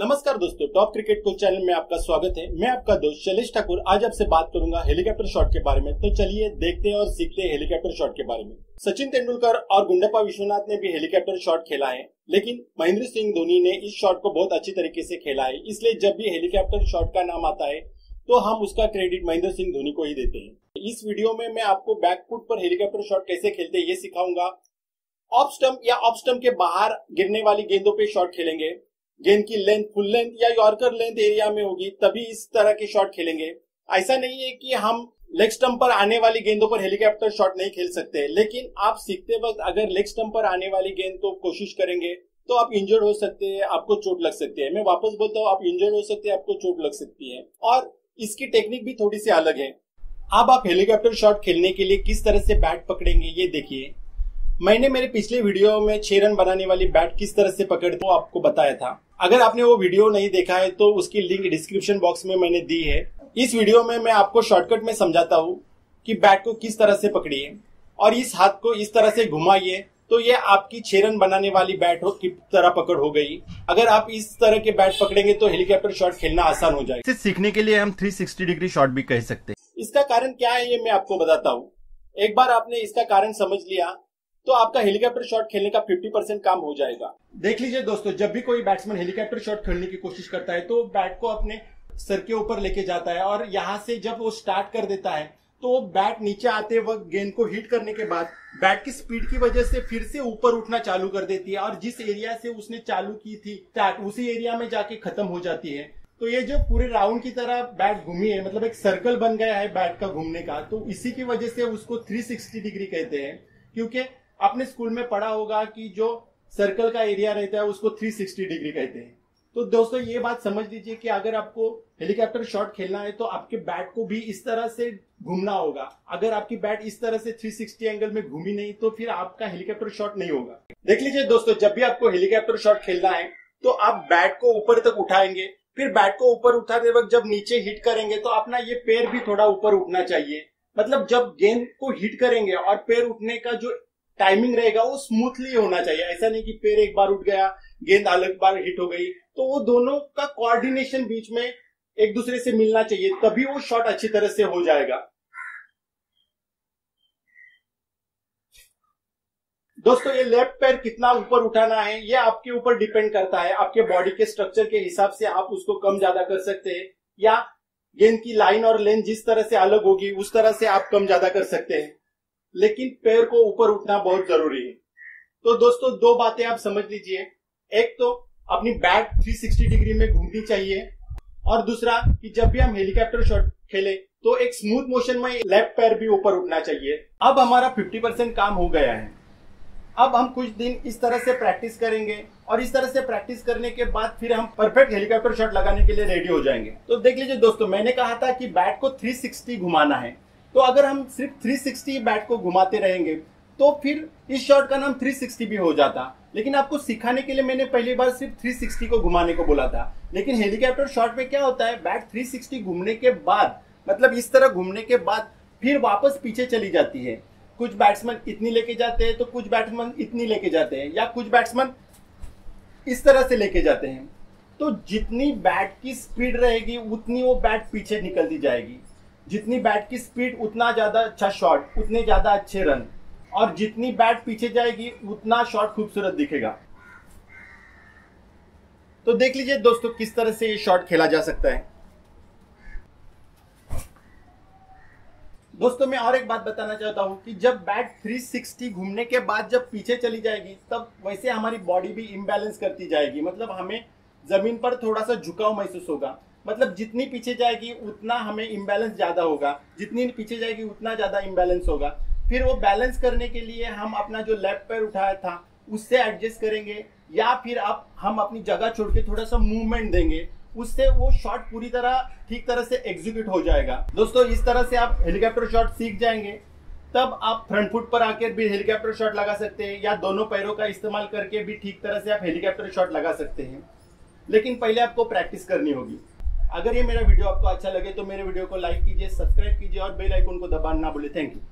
नमस्कार दोस्तों, top cricket coach channel में आपका स्वागत है। मैं आपका दोस्त शैलेश ठाकुर आज आपसे बात करूंगा हेलीकॉप्टर शॉट के बारे में। तो चलिए देखते हैं और सीखते हैं हेलीकॉप्टर शॉट के बारे में। सचिन तेंदुलकर और गुंडप्पा विश्वनाथ ने भी हेलीकॉप्टर शॉट खेला है, लेकिन महेंद्र सिंह धोनी ने इस शॉट को बहुत अच्छी तरीके से खेला है। इसलिए जब भी हेलीकॉप्टर शॉट का नाम आता है तो हम उसका क्रेडिट महेंद्र सिंह धोनी को ही देते हैं। इस वीडियो में मैं आपको बैकफुट पर हेलीकॉप्टर शॉट कैसे खेलते हैं ये सिखाऊंगा। ऑफ स्टंप या ऑफ स्टंप के बाहर गिरने वाली गेंदों पे शॉट खेलेंगे। गेंद की लेंथ फुल लेंथ या यॉर्कर लेंथ एरिया में होगी तभी इस तरह के शॉट खेलेंगे। ऐसा नहीं है कि हम लेग स्टंप पर आने वाली गेंदों पर हेलीकॉप्टर शॉट नहीं खेल सकते, लेकिन आप सीखते वक्त अगर लेग स्टंप पर आने वाली गेंद को कोशिश करेंगे तो आप इंजर्ड हो सकते हैं, आपको चोट लग सकती है। मैं वापस बोलता हूँ, आप इंजर्ड हो सकते हैं, आपको चोट लग सकती है। और इसकी टेक्निक भी थोड़ी सी अलग है। अब आप हेलीकॉप्टर शॉट खेलने के लिए किस तरह से बैट पकड़ेंगे ये देखिए। मैंने मेरे पिछले वीडियो में 6 रन बनाने वाली बैट किस तरह से पकड़ते वो आपको बताया था। अगर आपने वो वीडियो नहीं देखा है तो उसकी लिंक डिस्क्रिप्शन बॉक्स में मैंने दी है। इस वीडियो में मैं आपको शॉर्टकट में समझाता हूँ कि बैट को किस तरह से पकड़िए और इस हाथ को इस तरह से घुमाइए तो ये आपकी 6 रन बनाने वाली बैट की तरह पकड़ हो गई। अगर आप इस तरह के बैट पकड़ेंगे तो हेलीकॉप्टर शॉट खेलना आसान हो जाएगा। इसे सीखने के लिए हम 360 डिग्री शॉट भी कह सकते हैं। इसका कारण क्या है ये मैं आपको बताता हूँ। एक बार आपने इसका कारण समझ लिया तो आपका हेलीकॉप्टर शॉट खेलने का 50% काम हो जाएगा। देख लीजिए दोस्तों, जब भी कोई बैट्समैन हेलीकॉप्टर शॉट खेलने की कोशिश करता है तो बैट को अपने सर के ऊपर लेके जाता है और यहाँ से जब वो स्टार्ट कर देता है तो बैट नीचे आते वक्त गेंद को हिट करने के बाद बैट की स्पीड की वजह से फिर से ऊपर उठना चालू कर देती है और जिस एरिया से उसने चालू की थी स्टार्ट उसी एरिया में जाके खत्म हो जाती है। तो ये जो पूरे राउंड की तरह बैट घूमी है, मतलब एक सर्कल बन गया है बैट का घूमने का, तो इसी की वजह से उसको 360 डिग्री कहते हैं। क्योंकि आपने स्कूल में पढ़ा होगा कि जो सर्कल का एरिया रहता है उसको 360 डिग्री कहते हैं। तो दोस्तों ये बात समझ लीजिए कि अगर आपको हेलीकॉप्टर शॉट खेलना है तो आपके बैट को भी इस तरह से घूमना होगा। अगर आपकी बैट इस तरह से 360 एंगल में घूमी नहीं तो फिर आपका हेलीकॉप्टर शॉट नहीं होगा। देख लीजिए दोस्तों, जब भी आपको हेलीकॉप्टर शॉट खेलना है तो आप बैट को ऊपर तक उठाएंगे, फिर बैट को ऊपर उठाते वक्त जब नीचे हिट करेंगे तो अपना ये पैर भी थोड़ा ऊपर उठना चाहिए। मतलब जब गेंद को हिट करेंगे और पैर उठने का जो टाइमिंग रहेगा वो स्मूथली होना चाहिए। ऐसा नहीं कि पैर एक बार उठ गया, गेंद अलग बार हिट हो गई, तो वो दोनों का कोऑर्डिनेशन बीच में एक दूसरे से मिलना चाहिए, तभी वो शॉट अच्छी तरह से हो जाएगा। दोस्तों ये लेफ्ट पैर कितना ऊपर उठाना है ये आपके ऊपर डिपेंड करता है। आपके बॉडी के स्ट्रक्चर के हिसाब से आप उसको कम ज्यादा कर सकते हैं, या गेंद की लाइन और लेंथ जिस तरह से अलग होगी उस तरह से आप कम ज्यादा कर सकते हैं, लेकिन पैर को ऊपर उठना बहुत जरूरी है। तो दोस्तों दो बातें आप समझ लीजिए। एक तो अपनी बैट 360 डिग्री में घूमनी चाहिए, और दूसरा कि जब भी हम हेलीकॉप्टर शॉट खेले तो एक स्मूथ मोशन में लेफ्ट पैर भी ऊपर उठना चाहिए। अब हमारा 50% काम हो गया है। अब हम कुछ दिन इस तरह से प्रैक्टिस करेंगे और इस तरह से प्रैक्टिस करने के बाद फिर हम परफेक्ट हेलीकॉप्टर शॉट लगाने के लिए रेडी हो जाएंगे। तो देख लीजिए दोस्तों, मैंने कहा था कि बैट को 360 घुमाना है, तो अगर हम सिर्फ 360 बैट को घुमाते रहेंगे तो फिर इस शॉट का नाम 360 भी हो जाता। लेकिन आपको सिखाने के लिए मैंने पहली बार सिर्फ 360 को घुमाने को बोला था। लेकिन हेलीकॉप्टर शॉट में क्या होता है, बैट 360 घूमने के बाद, मतलब इस तरह घूमने के बाद फिर वापस पीछे चली जाती है। कुछ बैट्समैन इतनी लेके जाते हैं तो कुछ बैट्समैन इतनी लेके जाते हैं, या कुछ बैट्समैन इस तरह से लेके जाते हैं। तो जितनी बैट की स्पीड रहेगी उतनी वो बैट पीछे निकलती जाएगी। जितनी बैट की स्पीड उतना ज्यादा अच्छा शॉट, उतने ज्यादा अच्छे रन, और जितनी बैट पीछे जाएगी उतना शॉट खूबसूरत दिखेगा। तो देख लीजिए दोस्तों किस तरह से ये शॉट खेला जा सकता है। दोस्तों मैं और एक बात बताना चाहता हूं कि जब बैट 360 घूमने के बाद जब पीछे चली जाएगी तब वैसे हमारी बॉडी भी इम्बैलेंस करती जाएगी। मतलब हमें जमीन पर थोड़ा सा झुकाव महसूस होगा। मतलब जितनी पीछे जाएगी उतना हमें इम्बैलेंस ज्यादा होगा, जितनी पीछे जाएगी उतना ज्यादा इम्बैलेंस होगा। फिर वो बैलेंस करने के लिए हम अपना जो लेफ्ट पैर उठाया था उससे एडजस्ट करेंगे, या फिर हम अपनी जगह छोड़ के थोड़ा सा मूवमेंट देंगे, उससे वो शॉट पूरी तरह ठीक तरह से एग्जीक्यूट हो जाएगा। दोस्तों इस तरह से आप हेलीकॉप्टर शॉट सीख जाएंगे, तब आप फ्रंट फुट पर आकर भी हेलीकॉप्टर शॉट लगा सकते हैं, या दोनों पैरों का इस्तेमाल करके भी ठीक तरह से आप हेलीकॉप्टर शॉट लगा सकते हैं। लेकिन पहले आपको प्रैक्टिस करनी होगी। अगर ये मेरा वीडियो आपको अच्छा लगे तो मेरे वीडियो को लाइक कीजिए, सब्सक्राइब कीजिए और बेल आइकन को दबाना ना भूलिए। Thank you.